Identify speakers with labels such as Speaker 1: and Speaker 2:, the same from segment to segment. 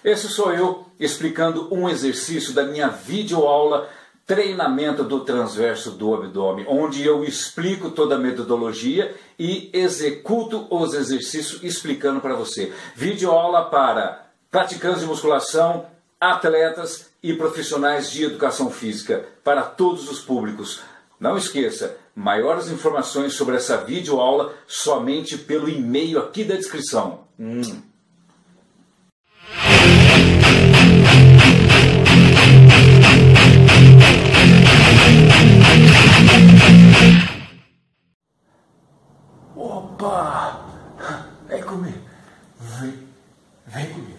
Speaker 1: Esse sou eu explicando um exercício da minha videoaula Treinamento do Transverso do Abdômen, onde eu explico toda a metodologia e executo os exercícios explicando para você. Videoaula para praticantes de musculação, atletas e profissionais de educação física, para todos os públicos. Não esqueça, maiores informações sobre essa videoaula somente pelo e-mail aqui da descrição. Opa! Vem comigo. Vem comigo.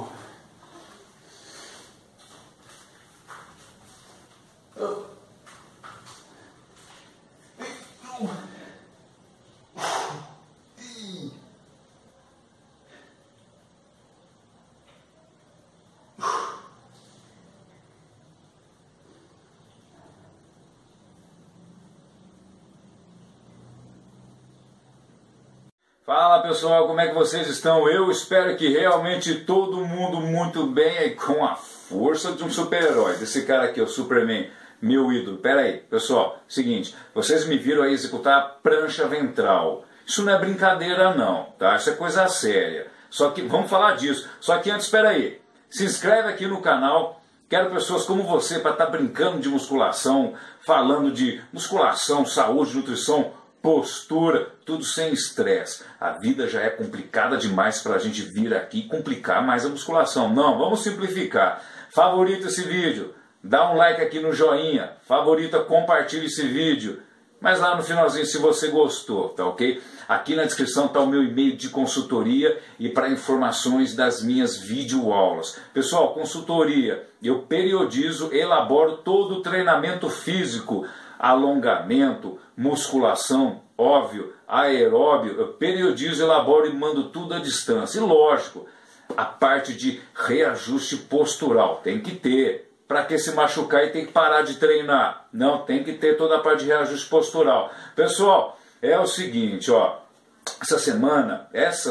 Speaker 1: Fala pessoal, como é que vocês estão? Eu espero que realmente todo mundo muito bem aí, com a força de um super-herói, desse cara aqui, o Superman, meu ídolo. Pera aí, pessoal, seguinte, vocês me viram aí executar a prancha ventral. Isso não é brincadeira não, tá? Isso é coisa séria. Só que, vamos falar disso, só que antes, espera aí, se inscreve aqui no canal. Quero pessoas como você para estar brincando de musculação, falando de musculação, saúde, nutrição, postura, tudo sem estresse. A vida já é complicada demais para a gente vir aqui e complicar mais a musculação. Não, vamos simplificar. Favorita esse vídeo, dá um like aqui no joinha, favorita, compartilha esse vídeo. Mas lá no finalzinho, se você gostou, tá ok? Aqui na descrição está o meu e-mail de consultoria e para informações das minhas videoaulas. Pessoal, consultoria, eu periodizo, elaboro todo o treinamento físico, alongamento, musculação, óbvio, aeróbio, eu periodizo, elaboro e mando tudo à distância. E lógico, a parte de reajuste postural tem que ter. Para que se machucar e tem que parar de treinar? Não, tem que ter toda a parte de reajuste postural. Pessoal, é o seguinte, ó, essa semana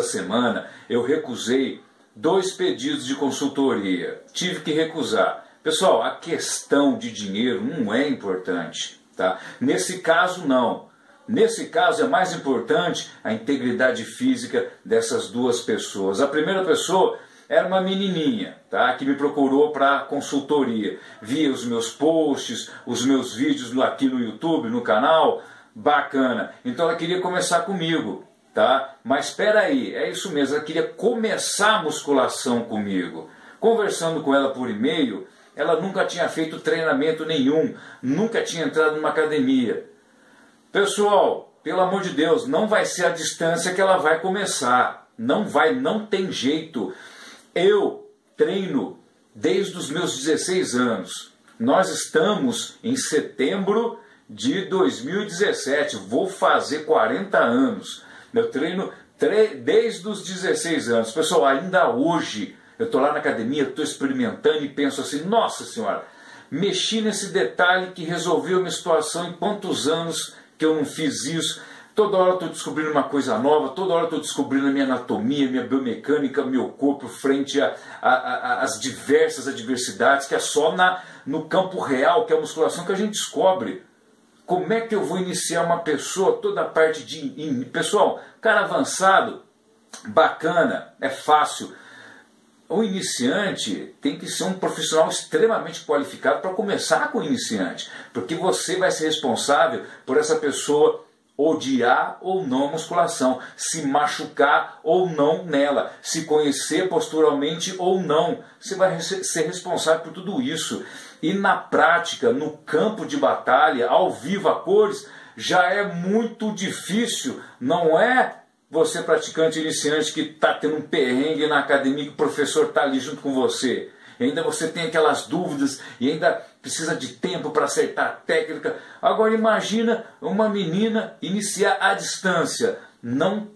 Speaker 1: eu recusei 2 pedidos de consultoria. Tive que recusar. Pessoal, a questão de dinheiro não é importante. Tá? Nesse caso não, nesse caso é mais importante a integridade física dessas 2 pessoas. A primeira pessoa era uma menininha, tá? Que me procurou para consultoria, via os meus posts, os meus vídeos aqui no YouTube, no canal, bacana, então ela queria começar comigo, tá? Mas espera aí, é isso mesmo, ela queria começar a musculação comigo. Conversando com ela por e-mail, ela nunca tinha feito treinamento nenhum, nunca tinha entrado numa academia. Pessoal, pelo amor de Deus, não vai ser a distância que ela vai começar. Não vai, não tem jeito. Eu treino desde os meus 16 anos. Nós estamos em setembro de 2017, vou fazer 40 anos. Eu treino desde os 16 anos. Pessoal, ainda hoje eu estou lá na academia, estou experimentando e penso assim, nossa senhora, mexi nesse detalhe que resolveu minha situação em quantos anos que eu não fiz isso. Toda hora eu estou descobrindo uma coisa nova, toda hora eu estou descobrindo a minha anatomia, minha biomecânica, meu corpo frente às diversas adversidades, que é só no campo real, que é a musculação, que a gente descobre. Como é que eu vou iniciar uma pessoa, toda a parte de... Pessoal, cara avançado, bacana, é fácil. O iniciante tem que ser um profissional extremamente qualificado para começar com o iniciante, porque você vai ser responsável por essa pessoa odiar ou não a musculação, se machucar ou não nela, se conhecer posturalmente ou não. Você vai ser responsável por tudo isso. E na prática, no campo de batalha, ao vivo, a cores, já é muito difícil, não é? Você praticante iniciante que está tendo um perrengue na academia, que o professor está ali junto com você. E ainda você tem aquelas dúvidas e ainda precisa de tempo para acertar a técnica. Agora imagina uma menina iniciar à distância. Não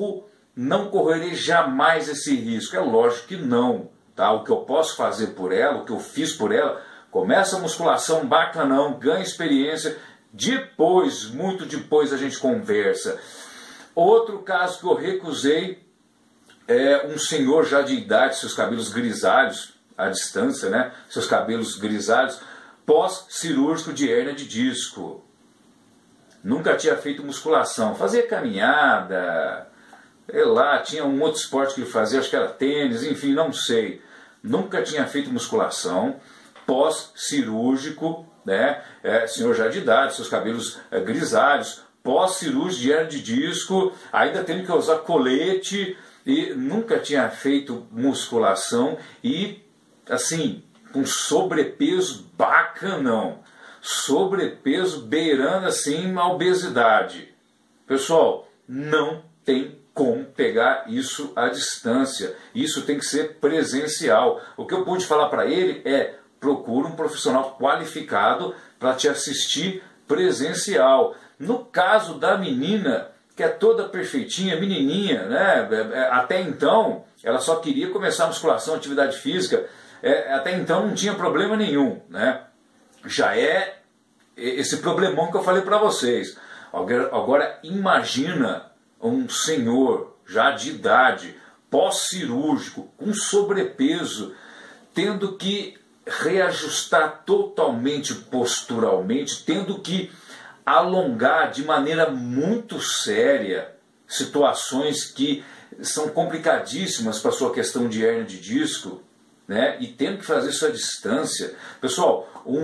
Speaker 1: correrei jamais esse risco. É lógico que não. Tá? O que eu posso fazer por ela, o que eu fiz por ela, começa a musculação bacanão, ganha experiência. Depois, muito depois a gente conversa. Outro caso que eu recusei um senhor já de idade, seus cabelos grisalhos, à distância, né? Seus cabelos grisalhos, pós-cirúrgico de hérnia de disco. Nunca tinha feito musculação, fazia caminhada, sei lá, tinha um outro esporte que ele fazia, acho que era tênis, enfim, não sei. Nunca tinha feito musculação, pós-cirúrgico, né? Senhor já de idade, seus cabelos grisalhos, pós-cirúrgico de hérnia de disco, ainda tendo que usar colete, e nunca tinha feito musculação e, assim, com sobrepeso bacanão, sobrepeso beirando, assim, a obesidade. Pessoal, não tem como pegar isso à distância, isso tem que ser presencial. O que eu pude falar para ele é: procura um profissional qualificado para te assistir presencial. No caso da menina, que é toda perfeitinha, menininha, né? Até então ela só queria começar a musculação, atividade física, até então não tinha problema nenhum, né? Já é esse problemão que eu falei para vocês. Agora imagina um senhor já de idade, pós-cirúrgico, com sobrepeso, tendo que reajustar totalmente posturalmente, tendo que alongar de maneira muito séria situações que são complicadíssimas para a sua questão de hérnia de disco, né? E tendo que fazer isso à distância. Pessoal,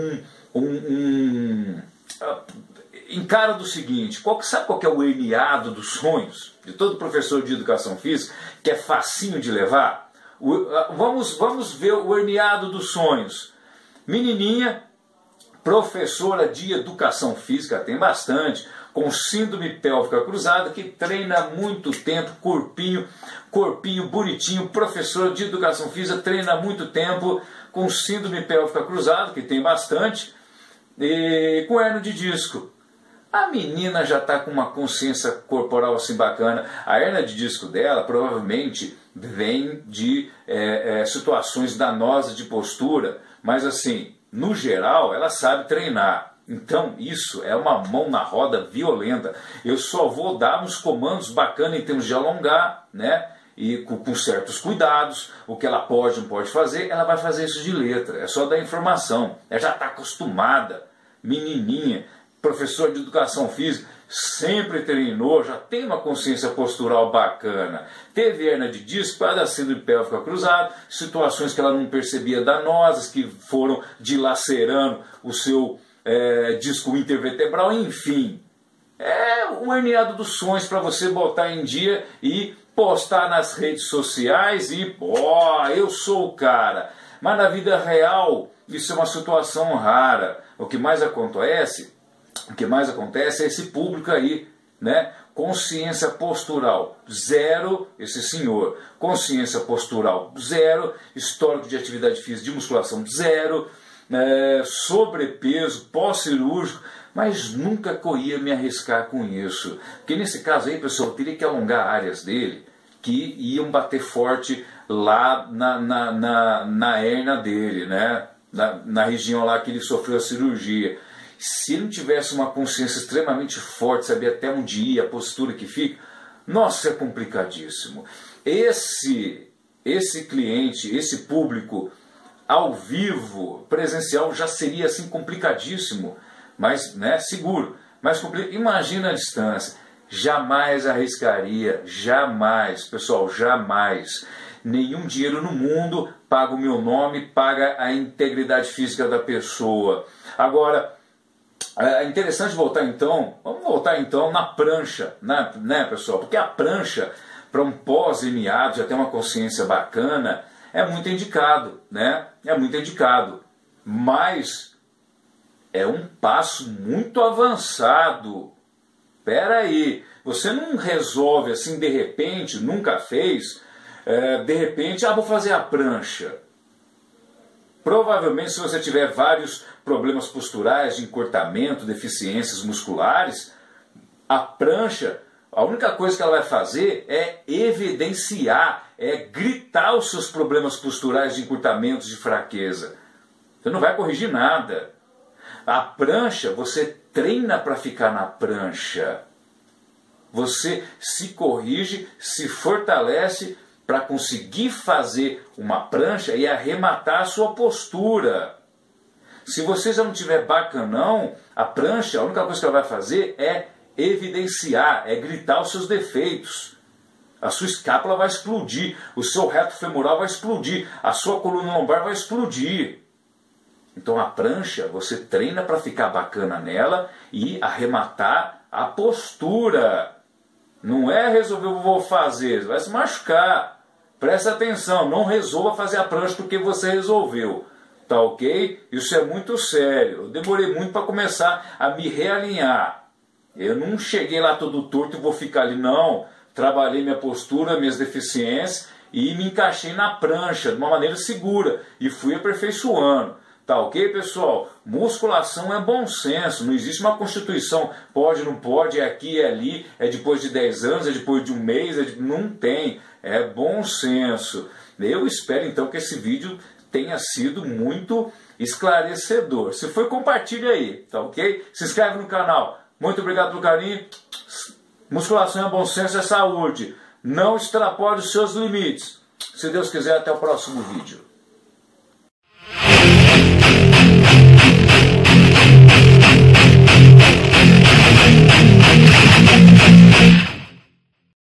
Speaker 1: encara do seguinte: sabe qual que é o herniado dos sonhos de todo professor de educação física, que é facinho de levar? Vamos ver o herniado dos sonhos. Menininha, professora de educação física, tem bastante, com síndrome pélvica cruzada, que treina há muito tempo, corpinho bonitinho, professora de educação física, treina há muito tempo, com síndrome pélvica cruzada, que tem bastante, e com hérnia de disco. A menina já está com uma consciência corporal assim bacana. A hérnia de disco dela provavelmente vem de situações danosas de postura, mas assim, no geral, ela sabe treinar. Então isso é uma mão na roda violenta. Eu só vou dar uns comandos bacanas em termos de alongar, né? E com certos cuidados, o que ela pode ou não pode fazer, ela vai fazer isso de letra. É só dar informação. Ela já está acostumada, menininha, professor de educação física, sempre treinou, já tem uma consciência postural bacana. Teve hérnia de disco, da síndrome pélvica cruzada, situações que ela não percebia danosas, que foram dilacerando o seu disco intervertebral, enfim. É um herniado dos sonhos para você botar em dia e postar nas redes sociais e, eu sou o cara. Mas na vida real, isso é uma situação rara. O que mais acontece é esse público aí, né? Consciência postural zero, esse senhor. Consciência postural zero, histórico de atividade física, de musculação zero, sobrepeso, pós-cirúrgico, mas nunca que eu ia me arriscar com isso. Porque nesse caso aí, pessoal, eu teria que alongar áreas dele que iam bater forte lá na hérnia dele, né? Na região lá que ele sofreu a cirurgia. Se ele não tivesse uma consciência extremamente forte, saber até onde ir, a postura que fica, nossa, é complicadíssimo. Esse cliente, esse público ao vivo, presencial, já seria assim complicadíssimo, mas, né, seguro. Mas imagina a distância. Jamais arriscaria, jamais, pessoal, jamais. Nenhum dinheiro no mundo paga o meu nome, paga a integridade física da pessoa. Agora, é interessante voltar então, vamos voltar então na prancha, né, pessoal? Porque a prancha, para um pós-herniado, já ter uma consciência bacana, é muito indicado, né? É muito indicado. Mas é um passo muito avançado. Espera aí, você não resolve assim de repente, nunca fez, de repente, vou fazer a prancha. Provavelmente, se você tiver vários problemas posturais, de encurtamento, deficiências musculares, a prancha, a única coisa que ela vai fazer é evidenciar, é gritar os seus problemas posturais de encurtamento, de fraqueza. Você não vai corrigir nada. A prancha, você treina para ficar na prancha. Você se corrige, se fortalece para conseguir fazer uma prancha e arrematar a sua postura. Se você já não tiver bacanão, a prancha, a única coisa que ela vai fazer é evidenciar, é gritar os seus defeitos. A sua escápula vai explodir, o seu reto femoral vai explodir, a sua coluna lombar vai explodir. Então a prancha, você treina para ficar bacana nela e arrematar a postura. Não é resolver o que vou fazer, vai se machucar. Presta atenção, não resolva fazer a prancha porque você resolveu. Tá ok? Isso é muito sério. Eu demorei muito para começar a me realinhar. Eu não cheguei lá todo torto e vou ficar ali, não. Trabalhei minha postura, minhas deficiências e me encaixei na prancha de uma maneira segura e fui aperfeiçoando. Tá ok, pessoal? Musculação é bom senso, não existe uma constituição, pode, não pode, é aqui, é ali, é depois de 10 anos, é depois de um mês, não tem, é bom senso. Eu espero então que esse vídeo tenha sido muito esclarecedor. Se foi, compartilhe aí, tá ok? Se inscreve no canal. Muito obrigado pelo carinho. Musculação é bom senso, é saúde. Não extrapole os seus limites. Se Deus quiser, até o próximo vídeo.